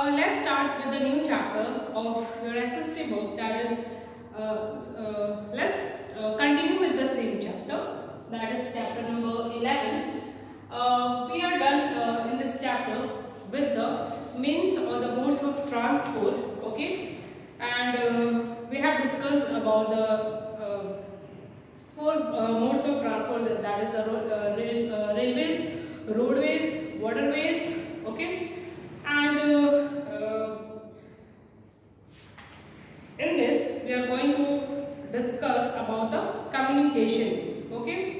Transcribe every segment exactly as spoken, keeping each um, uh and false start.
Uh, let's start with the new chapter of your S S T book, that is, uh, uh, let's uh, continue with the same chapter, that is chapter number eleven. Uh, we are done uh, in this chapter with the means or the modes of transport, okay, and uh, we have discussed about the uh, four uh, modes of transport, that is the uh, rail, uh, railways, roadways, waterways, okay, and uh, uh, in this we are going to discuss about the communication, okay.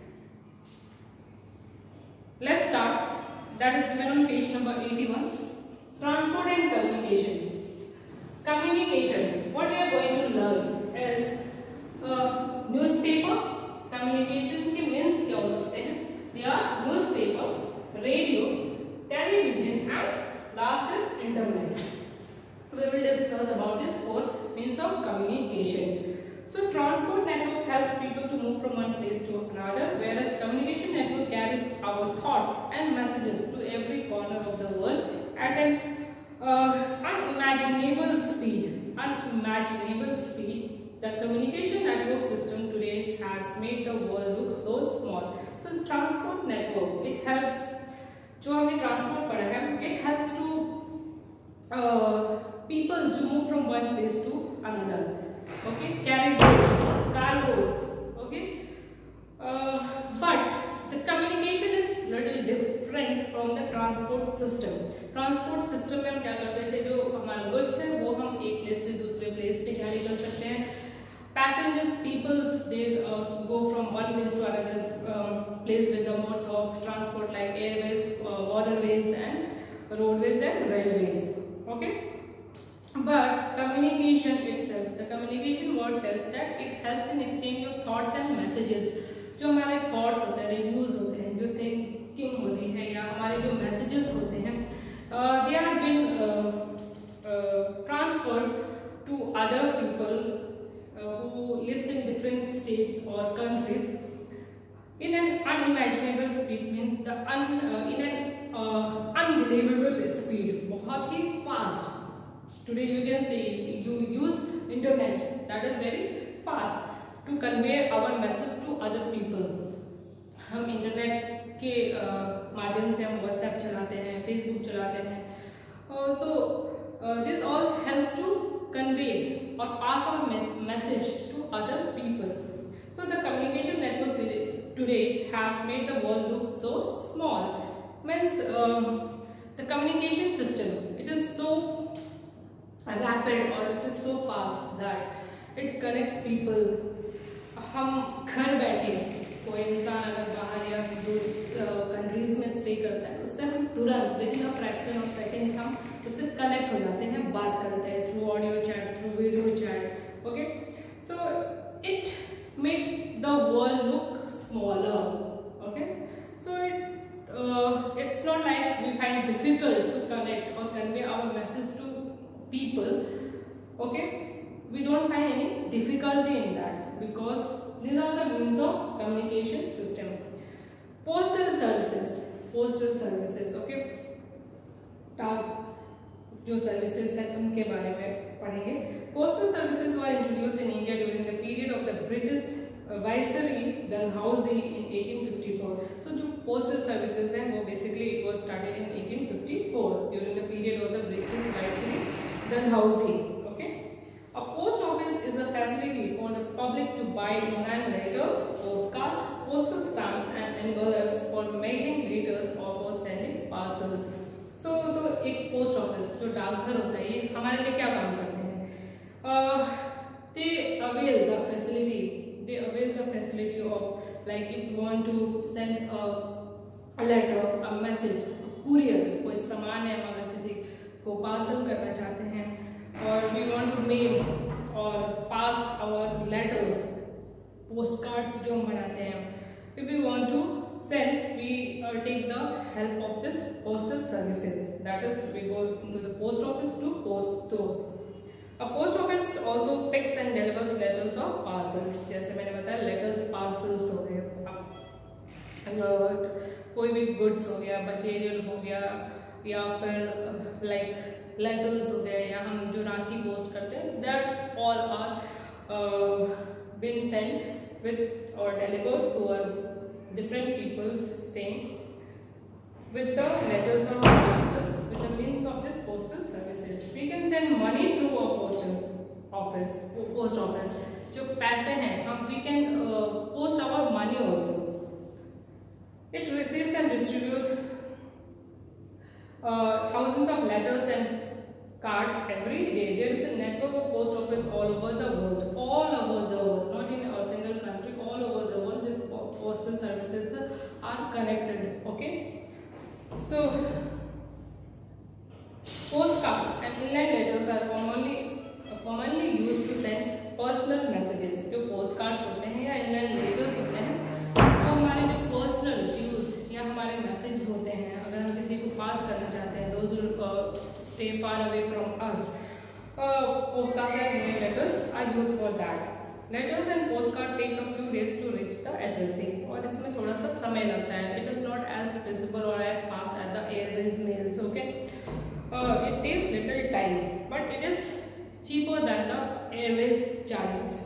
Let's start. That is given on page number eighty-one. Transport and communication. Communication. What we are going to learn is uh, newspaper. Communication के means क्या हो सकते हैं? They are newspaper, radio, television, and last is internet. We will discuss about this four means of communication. So transport network helps people to move from one place to another, whereas communication network carries our thoughts and messages to every corner of the world at an uh, unimaginable speed. Unimaginable speed. The communication network system today has made the world look so small. So transport network, it helps. जो हमने transport पढ़ा है, it helps to uh, people to move from one place to another. Okay, carry goods, cargoes, okay, uh, but the communication is little different from the transport system. Transport system में हम क्या करते थे, जो हमारे goods है वो हम एक place से दूसरे place पे carry कर सकते हैं. Passengers, peoples, they uh, go from one place to another um, place with the modes of transport like airways, uh, waterways, and roadways and railways. Okay. But communication itself, the communication word tells that it helps in exchange of thoughts and messages. जो हमारे thoughts होते हैं, reviews होते हैं, जो thinking होती है या हमारे जो messages होते हैं, uh, they are been uh, uh, transferred to other people uh, who lives in different states or countries in an unimaginable speed. Means the un, uh, in an uh, unbelievable speed, बहुत ही fast. Today you can say you use internet, that is very fast to convey our message to other people. हम internet के माध्यम से हम WhatsApp चलाते हैं, Facebook चलाते हैं. uh, so uh, this all helps to convey or pass our mes message to other people. So the communication network today has made the world look so small. Means um, the communication system, it is so rapid or it is so fast that it connects people. हम घर बैठे कोई इंसान अगर बाहर या दूर countries में स्टे करता है, उससे हम तुरंत within a fraction of seconds हम उससे कनेक्ट हो जाते हैं, बात करते हैं through audio chat, through video chat. Okay, so it make the world look smaller. Okay, so it it's not like we find difficult to connect और convey our message to people, okay, we don't find any difficulty in that because these are the means of communication system. Postal services, postal services, okay, डाक जो services हैं उनके बारे में पढ़ेंगे. Postal services were introduced in India during the period of the British Viceroy Dalhousie in eighteen fifty-four. So जो postal services हैं वो basically it was started in eighteen fifty-four during the period of the British Viceroy Dalhousie. Okay, a post office is a facility for the public to buy inland letters, postcards, postal stamps, and envelopes for mailing letters or for sending parcels. So तो एक post office जो डाकघर होता है, ये हमारे लिए क्या काम करते हैं? uh, they avail the facility. They avail the facility of, like if you want to send a, a letter, a message, courier, कोई सामान है अगर किसी को पार्सल करना चाहते हैं, और we want to mail और pass our letters, postcards जो हम बनाते हैं, if we want to send, we uh, take the help of this postal services. That is, we go into the post office to post those. A post office also picks and delivers letters or parcels. जैसे मैंने बताया letters, parcels हो गए, कोई भी goods हो गया, material हो गया, या फिर like लेटर्स हो गए या हम जो राखी पोस्ट करते हैं, that all are been sent with और delivered to a different peoples staying with the letters or postals with the means of this postal services. We can send money through a postal office, post office. जो पैसे हैं हम we can uh, post our money also. It receives and distributes uh, thousands of letters and cards every day. There is a network of post office all over the world, all over the world, not in a single country, all over the world. This postal services are connected. Okay, so postcards and inland letters are commonly uh, commonly used to send personal messages. जो postcards होते हैं या inland letters होते हैं वो हमारे जो personal views या हमारे message होते हैं, अगर हम किसी को pass करना चाहते हैं, those who uh, stay far away from us, uh, postcards and inland letters are used for that. Letters and post card take a few days to reach the addressee, और इसमें थोड़ा सा समय लगता है. It is not as feasible और as fast as the airways mails. Okay, it takes little time but it is cheaper than the airways charges.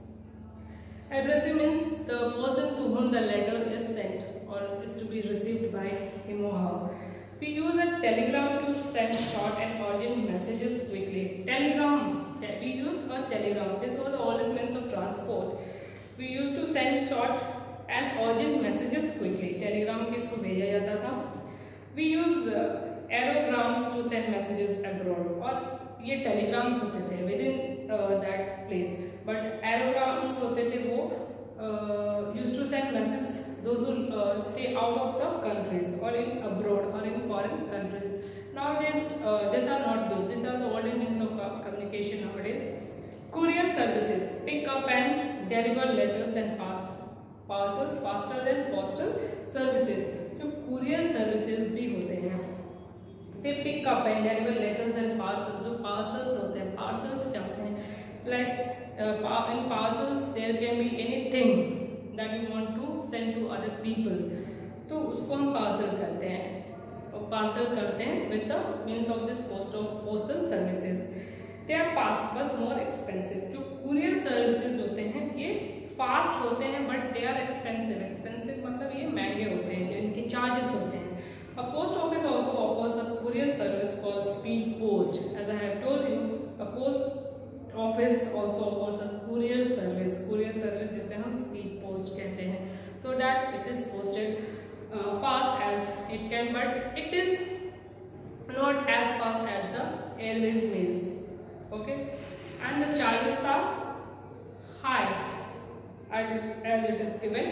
Addressee means the person to whom the letter is sent or is to be received by him or her. We use a telegram to send short and urgent messages quickly. Telegram, we use a telegram. This was the oldest means of transport. We used to send short and urgent messages quickly. Telegram के through भेजा जाता था. We use uh, aerograms to send messages abroad. और ये telegrams होते थे within uh, that place. But aerograms होते थे वो uh, used to send messages those who uh, stay out of the countries or in abroad or in foreign countries. Nowadays, uh, these are not good. These are the oldest means of communication nowadays. Courier services pick up and deliver letters and pass parcels faster than postal services. जो courier services भी होते हैं, they pick up and deliver letters and parcels. जो parcels होते हैं, parcels क्या होते हैं? Like uh, in parcels there can be anything that you want to send to other people. तो उसको हम parcel करते हैं. पार्सल करते हैं with the means of this postal postal services. They are fast but more expensive. जो courier services होते हैं ये fast होते हैं but they are expensive. Expensive मतलब ये महंगे होते हैं, जो इनके charges होते हैं. A post office also offers a courier service called speed post. As I have told you, a post office also offers a courier service. Courier service जिसे हम speed post कहते हैं. So that it is posted Uh, fast as it can, but it is not as fast as the airways mails. Okay, and the charges are high as it is given.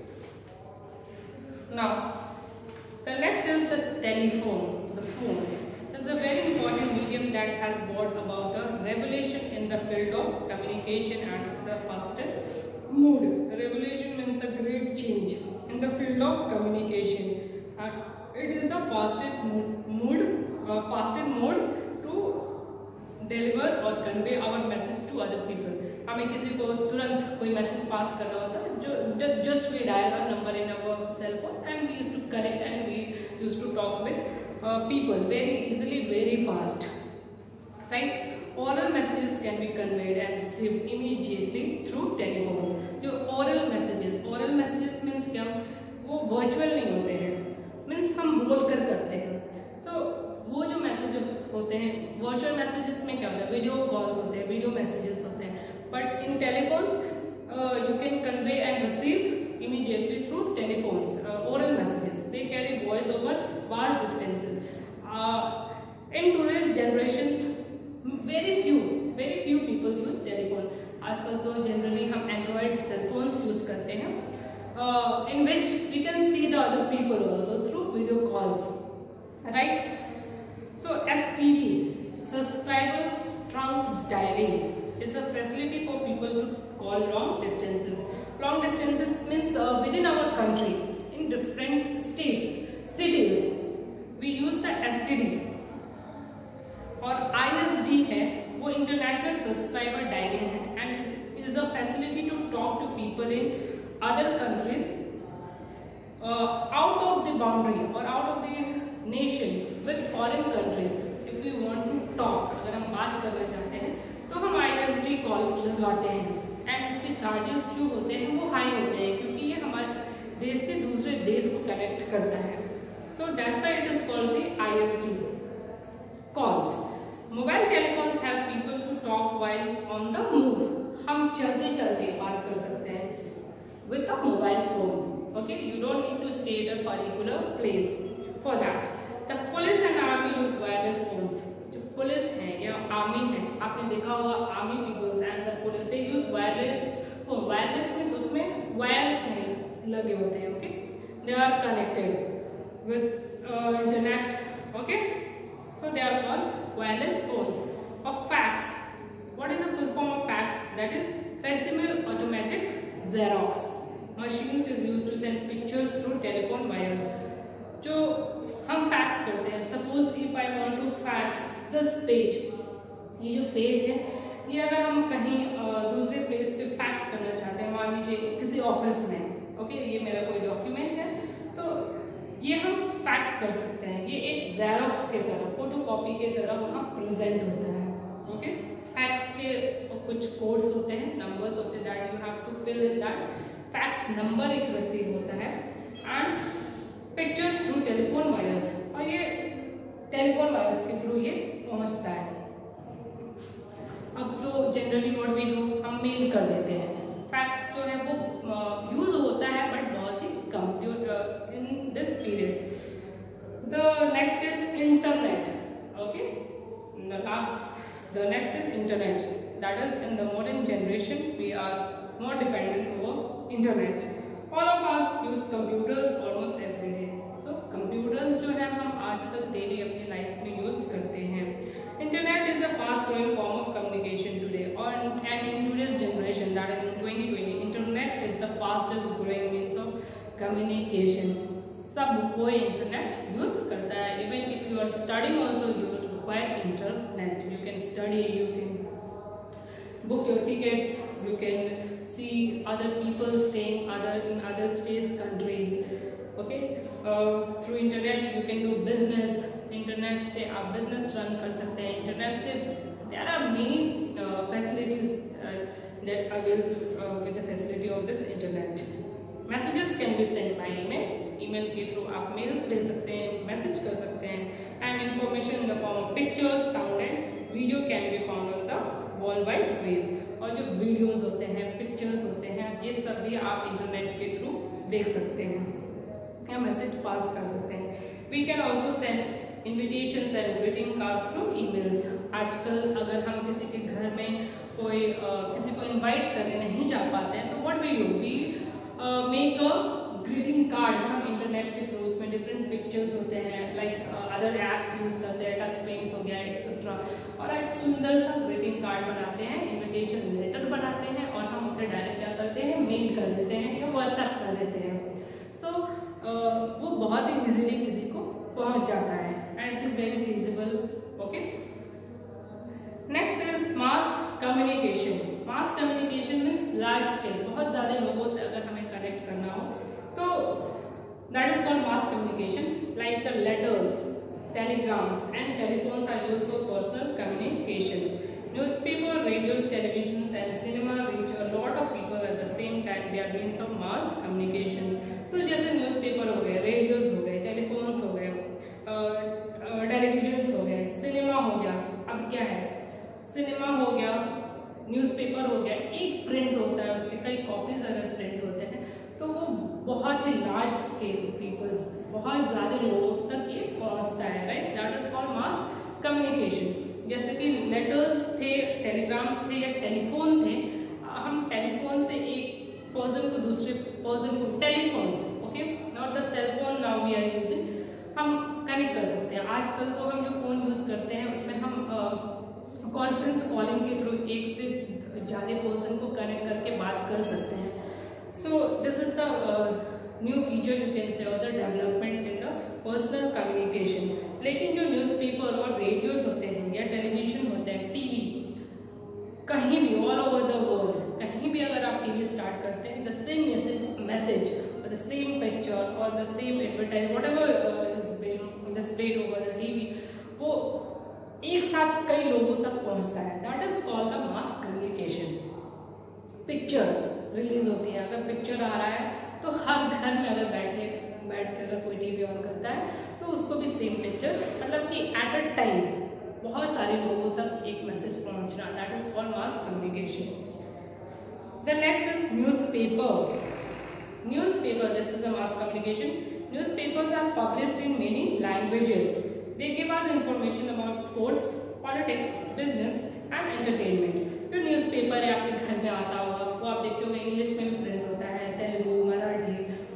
Now the next is the telephone. The phone is a very important medium that has brought about a revolution in the field of communication and the fastest mode. Revolution means the great change in the field of communication, and it is the fastest mode, uh, fastest mode to deliver or convey our message to other people. हमें किसी को तुरंत कोई message pass करना होता है, जो just we dial a number in our cell phone and we used to connect and we used to talk with uh, people very easily, very fast, right? Oral messages can be conveyed and received immediately through telephones. जो oral messages, oral messages means क्या? वो virtual नहीं होते हैं, means हम बोल कर करते हैं. So वो जो messages होते हैं, virtual messages में क्या होता है? Video calls होते हैं, video messages होते हैं. But in telephones, uh, you can convey and receive immediately through telephones. Uh, oral messages, they carry voice over vast distances. Uh, in today's generations, very few very few people use telephone. आजकल तो generally हम Android cell phones use करते हैं, uh, in which we can see the other people also through video calls, right? So S T D, subscribers trunk dialing, is a facility for people to call long distances. Long distances means uh, within our country, in different states, cities, we use the S T D. और I S D है वो international subscriber dialing है, and is a facility to talk to people in other countries out of the boundary और out of the nation with foreign countries. If you want to talk, अगर हम बात करना चाहते हैं तो हम आई एस डी कॉल लगाते हैं एंड इसके चार्जेस जो होते हैं वो हाई होते हैं क्योंकि ये हमारे देश से दूसरे देश को कनेक्ट करता है। तो that's why it is called the I S D calls. Mobile telephones have people to talk while on the move. हम चलते चलते बात कर सकते हैं with a mobile phone. Okay, you don't need to stay at a particular place for that. The police and army use wireless phones. जो police है या आर्मी है, आपने देखा होगा army peoples and the police they use wireless phone. Wireless means उसमें wires नहीं लगे होते हैं। Okay, they are connected with internet. Okay, so they are called wireless phones. Or fax. What is the full form of fax? That is facsimile automatic Xerox. Machines is used to send pictures through telephone wires. जो हम fax करते हैं, suppose if I want to fax this page, ये जो page है ये अगर हम कहीं दूसरे प्लेस पे फैक्स करना चाहते हैं, मान लीजिए किसी ऑफिस में, ओके, ये मेरा कोई डॉक्यूमेंट है तो ये हम फैक्स कर सकते हैं। ये एक ज़ेरॉक्स के तरह, फोटोकॉपी के तरह वहाँ प्रेजेंट होता है। ओके, फैक्स के कुछ कोड्स होते हैं, नंबर्स होते हैं, that you have to fill in that. Fax number एक रिसीव होता है and pictures through telephone wires, और ये टेलीफोन वायर्स के थ्रू ये पहुँचता है। अब तो जनरली व्हाट वी डू, हम मेल कर देते हैं। फैक्स जो है वो यूज uh, होता है बट बहुत ही computer in this period. The next is internet. Okay, the last the next is internet. That is in the modern generation we are more dependent over internet. All of us use computers almost every day. So computers जो है हम आजकल daily अपनी life में use करते हैं। Internet is a fast growing form of communication today और and in today's generation, that is in twenty twenty, internet is the fastest growing means of communication. सब कोई इंटरनेट यूज करता है। Even if you are studying also you require internet. You can study, you can book your tickets, you can see other people staying other in other states, countries. Okay, uh, through internet you can do business. internet से आप business run कर सकते हैं। internet से there are many uh, facilities uh, that avails uh, with the facility of this internet. messages can be sent by email. email के through आप mails ले सकते हैं, message कर सकते हैं, and information in the form of pictures, sound and video can be found on the world wide web. और जो वीडियोस होते हैं, पिक्चर्स होते हैं, ये सब भी आप इंटरनेट के थ्रू देख सकते हैं या मैसेज पास कर सकते हैं। We can also send invitations and greeting cards through emails. आजकल अगर हम किसी के घर में कोई uh, किसी को इनवाइट करने नहीं जा पाते हैं तो what we do, we make a greeting card. हम इंटरनेट के थ्रू, उसमें डिफरेंट पिक्चर्स होते हैं, लाइक अदर एप्स यूज करते हैं, टच स्क्रीन्स हो गया एक्सेट्रा, और एक सुंदर सा ग्रीटिंग कार्ड बनाते हैं, इनविटेशन लेटर बनाते हैं और हम उसे डायरेक्ट क्या करते हैं, मेल कर देते हैं या व्हाट्सएप कर देते हैं। सो so, uh, वो बहुत ही इजीली किसी को पहुंच जाता है and it is very feasible. Okay, next is mass communication. Mass communication means large scale, बहुत ज़्यादा लोगों से अगर हमें कनेक्ट करना हो तो that is called mass communication. Like the letters, telegrams and telephones are used for personal communications. Newspaper, radios, televisions and cinema reach a lot of people at the same time. They are means of mass communications. So जैसे newspaper हो गए, radios हो गए, telephones हो गए, televisions हो गए, cinema हो गया। अब क्या है, सिनेमा हो गया, न्यूज़पेपर हो गया, एक प्रिंट होता है, उसके कई कॉपीज अगर प्रिंट होते हैं तो वो बहुत ही लार्ज स्केल पीपल, बहुत ज़्यादा लोगों तक ये पहुंचता है, right. That is called mass communication. जैसे कि लेटर्स थे, टेलीग्राम्स थे या टेलीफोन थे, हम टेलीफोन से एक पर्सन को दूसरे पर्सन को, telephone, okay, not the cell phone now we are using, हम कनेक्ट कर सकते हैं। आजकल तो हम जो फोन यूज करते हैं उसमें हम कॉन्फ्रेंस कॉलिंग के थ्रू एक से ज़्यादा पर्सन को कनेक्ट करके बात कर सकते हैं। So this is the uh, new feature you can say, or the development in the personal communication. लेकिन जो न्यूज़पेपर और रेडियोज होते हैं या टेलीविजन होते हैं, टीवी, कहीं भी ऑल ओवर द वर्ल्ड, कहीं भी अगर आप टीवी स्टार्ट करते हैं, द सेम मैसेज मैसेज और द सेम पिक्चर और the same advertise whatever is being displayed over the TV, वो एक साथ कई लोगों तक पहुंचता है, that is called the mass communication. Picture release होती है, अगर पिक्चर आ रहा है तो हर घर में अगर बैठे बैठ के अगर कोई टीवी ऑन करता है तो उसको भी सेम पिक्चर, मतलब कि एट अ टाइम बहुत सारे लोगों तक एक मैसेज पहुंचना, that is called mass communication. The next is newspaper. Newspaper, this is a mass communication. Newspapers are published in many languages. They give us information about sports, politics, business and entertainment. जो newspaper है आपके घर में आता होगा, वो आप देखते होंगे इंग्लिश में भी प्रिंट होता है, Telugu, Marathi,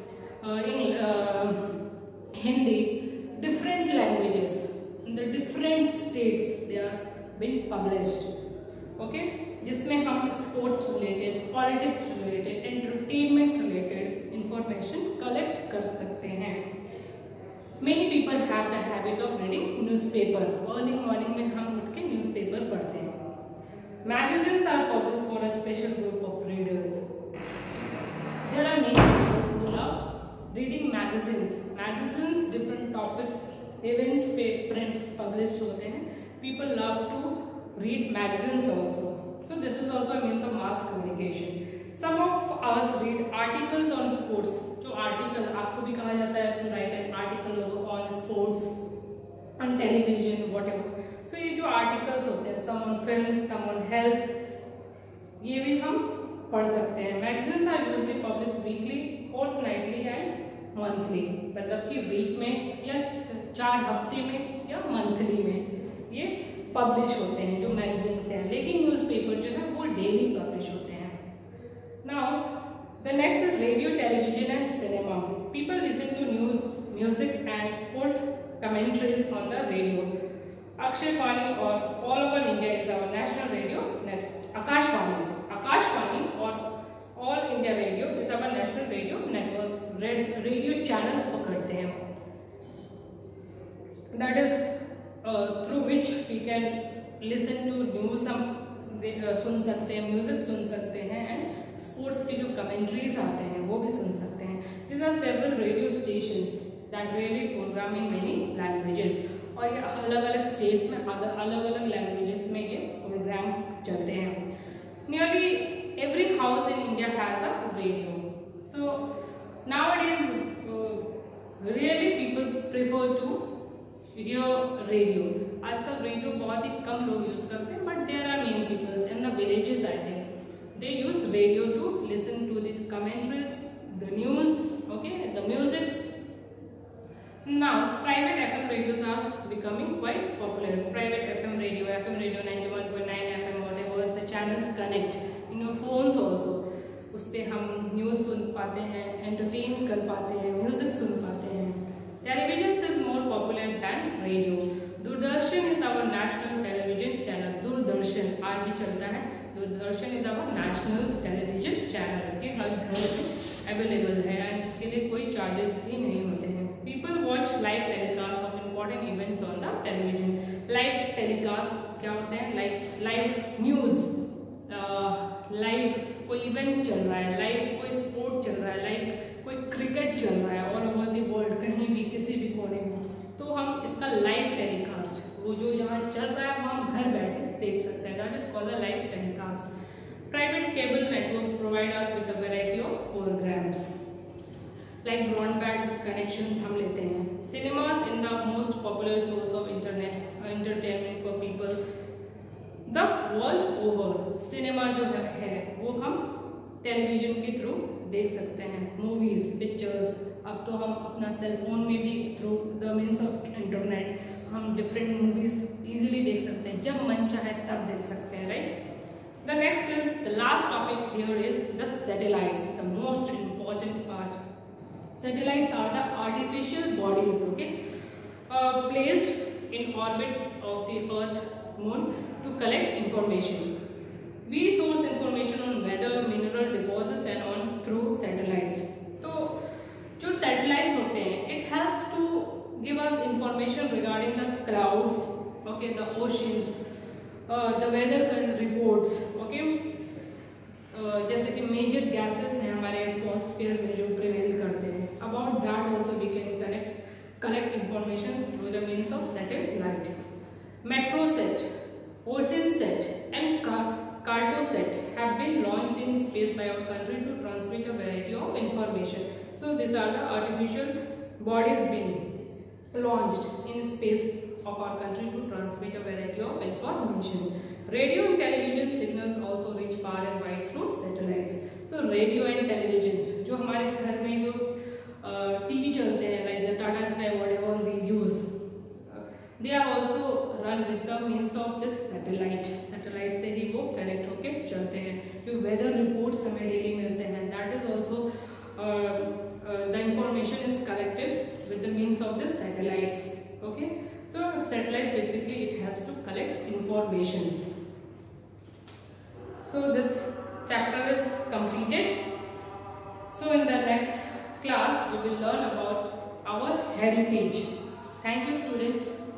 Hindi, different languages, the different states they are being published, okay, जिसमें हम sports related, politics related, entertainment related information collect कर सकते हैं। Many people have the habit of reading newspaper. Early morning में हम उठ के न्यूज़पेपर पढ़ते हैं। Magazines are published for a special group of readers. There are many people who love reading magazines. Magazines different topics, events पे print published होते हैं। People love to read magazines also. So this is also a means of mass communication. Some of us read articles on sports. जो article आपको भी कहा जाता है to write an article on sports, on television, whatever. So ये जो articles होते हैं, some on films, some on health, ये भी हम पढ़ सकते हैं। Magazines are usually published weekly, fortnightly and monthly. मतलब कि वीक में या चार हफ्ते में या मंथली में ये पब्लिश होते हैं जो मैगजीन्स हैं, लेकिन न्यूज़पेपर जो है वो डेली पब्लिश होते हैं। Now the next is radio, television and cinema. People listen to news, music and sport commentaries on the radio. Akashvani or all over India is our national radio. Akashvani, Akashvani or all India radio is our national radio network. Red radio channels पकड़ते हैं. That is uh, through which we can listen to news, हम सुन सकते हैं, music सुन सकते हैं and sports के जो commentaries आते हैं वो भी सुन सकते हैं। These are several radio stations that really program in many languages. और ये अलग अलग स्टेट्स में अलग अलग लैंग्वेजेस में ये प्रोग्राम चलते हैं। Nearly every house in India has a radio. So nowadays uh, really people prefer to hear radio. आजकल रेडियो बहुत ही कम लोग यूज करते हैं, but there are many peoples in the villages I think they use radio to listen to the commentaries, the news, okay, the musics. Now private FM radios are becoming quite popular. Private FM radio, FM radio ninety one point nine FM, whatever the channels connect in your phones also. उस पे हम news सुन पाते हैं, entertain कर पाते हैं, music सुन पाते हैं। Television is more popular than radio. Doordarshan is our national television channel. Doordarshan आज भी चलता है। Doordarshan is our national television channel. ये हर घर में अवेलेबल है एंड इसके लिए कोई चार्जेस भी नहीं होते हैं। People watch live telecast of important events on the television. Live telecast क्या होते हैं? लाइक लाइव न्यूज, लाइव कोई इवेंट चल रहा है, लाइव कोई स्पोर्ट चल रहा है, लाइक कोई क्रिकेट चल रहा है ऑल ओवर द वर्ल्ड, कहीं भी किसी भी कोने में, तो हम इसका लाइव टेलीकास्ट, वो जो जहाँ चल रहा है वो हम घर बैठे देख सकते हैं। That is called the live telecast. Private cable networks provide us with a variety of programs like broadband connections हम लेते हैं। Cinemas in the most popular source of internet entertainment for people the world over. Cinema जो है, है वो हम television के through देख सकते हैं। मूवीज, पिक्चर्स, अब तो हम अपना सेल फोन में भी through the means of internet हम डिफरेंट मूवीज इजीली देख सकते हैं, जब मन चाहे तब देख सकते हैं, right. The next is the last topic here is the satellites, the most important part. Satellites are the artificial bodies, okay, placed in orbit of the earth moon to collect information. We source information on weather, mineral deposits and on through satellites. तो जो satellites होते हैं, it helps to give us information regarding the clouds, okay, the oceans, uh, the weather reports, okay. uh, जैसे कि major gases हैं हमारे atmosphere में जो prevail करते हैं, about that also we can connect collect information through the means of satellite. Metrosat, OceanSat and Cartosat have been launched in space by our country to transmit a variety of information. So these are the artificial bodies being launched in space of our country to transmit a variety of information. Radio and television signals also reach far and wide through satellites. So radio and television, जो हमारे घर में जो TV चलते हैं, like the Tata Sky, whatever we use, they are also run with the means of this satellite. Satellite से ही वो connect होके चलते हैं. जो weather reports हमें daily मिलते हैं, that is also uh, uh, the information is collected with the means of the satellites. Okay. So satellites basically it helps to collect informations. So this chapter is completed. So in the next class we will learn about our heritage. Thank you students.